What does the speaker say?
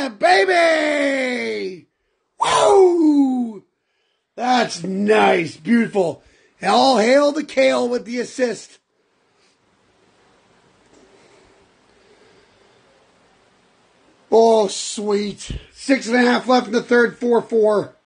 Yeah, baby! Woo! That's nice. Beautiful. All hail the Kale with the assist. Oh, sweet. 6.5 left in the third, 4-4.